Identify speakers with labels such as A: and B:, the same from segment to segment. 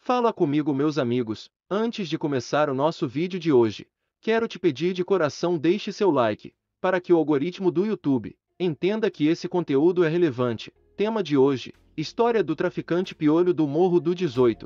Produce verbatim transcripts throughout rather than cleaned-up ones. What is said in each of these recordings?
A: Fala comigo, meus amigos. Antes de começar o nosso vídeo de hoje, quero te pedir de coração deixe seu like, para que o algoritmo do YouTube entenda que esse conteúdo é relevante. Tema de hoje: história do traficante Piolho do Morro do dezoito.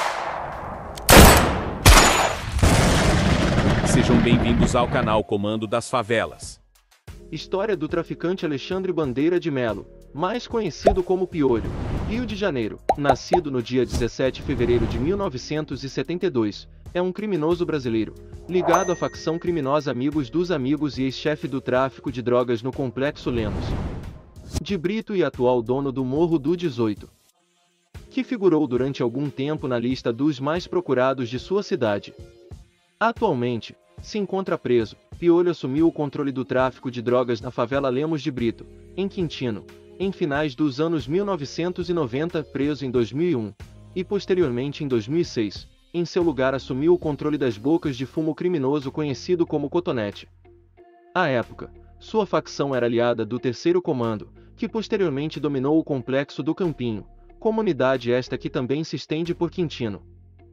B: Sejam bem-vindos ao canal Comando das Favelas.
A: História do traficante Alexandre Bandeira de Melo, mais conhecido como Piolho, Rio de Janeiro. Nascido no dia dezessete de fevereiro de mil novecentos e setenta e dois, é um criminoso brasileiro, ligado à facção criminosa Amigos dos Amigos e ex-chefe do tráfico de drogas no Complexo Lemos de Brito e atual dono do Morro do dezoito, que figurou durante algum tempo na lista dos mais procurados de sua cidade. Atualmente, se encontra preso. Piolho assumiu o controle do tráfico de drogas na favela Lemos de Brito, em Quintino, em finais dos anos mil novecentos e noventa, preso em dois mil e um, e posteriormente em dois mil e seis, em seu lugar assumiu o controle das bocas de fumo criminoso conhecido como Cotonete. À época, sua facção era aliada do Terceiro Comando, que posteriormente dominou o Complexo do Campinho, comunidade esta que também se estende por Quintino.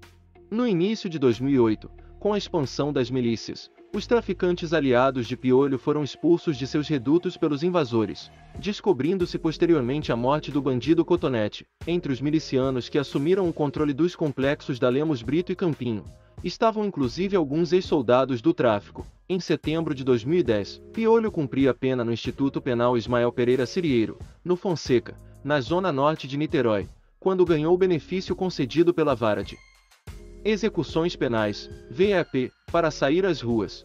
A: No início de dois mil e oito, com a expansão das milícias, os traficantes aliados de Piolho foram expulsos de seus redutos pelos invasores, descobrindo-se posteriormente a morte do bandido Cotonete. Entre os milicianos que assumiram o controle dos complexos da Lemos Brito e Campinho, estavam inclusive alguns ex-soldados do tráfico. Em setembro de dois mil e dez, Piolho cumpria a pena no Instituto Penal Ismael Pereira Cirieiro, no Fonseca, na zona norte de Niterói, quando ganhou o benefício concedido pela Vara de Execuções Penais, V E P, para sair às ruas.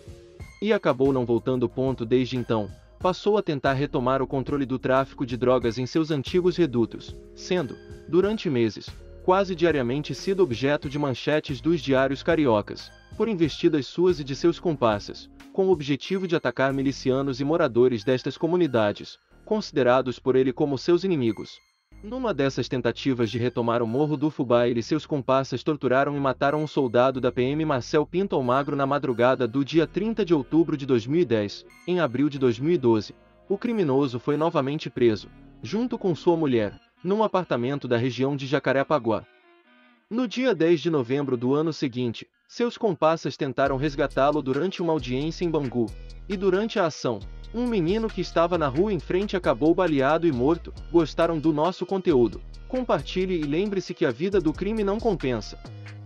A: E acabou não voltando ponto desde então, passou a tentar retomar o controle do tráfico de drogas em seus antigos redutos, sendo, durante meses, quase diariamente sido objeto de manchetes dos diários cariocas, por investidas suas e de seus comparsas, com o objetivo de atacar milicianos e moradores destas comunidades, considerados por ele como seus inimigos. Numa dessas tentativas de retomar o Morro do Fubá, ele e seus comparsas torturaram e mataram um soldado da P M Marcel Pinto Almagro na madrugada do dia trinta de outubro de dois mil e dez. Em abril de dois mil e doze, o criminoso foi novamente preso, junto com sua mulher, num apartamento da região de Jacarepaguá. No dia dez de novembro do ano seguinte, seus comparsas tentaram resgatá-lo durante uma audiência em Bangu, e durante a ação, um menino que estava na rua em frente acabou baleado e morto. Gostaram do nosso conteúdo? Compartilhe e lembre-se que a vida do crime não compensa.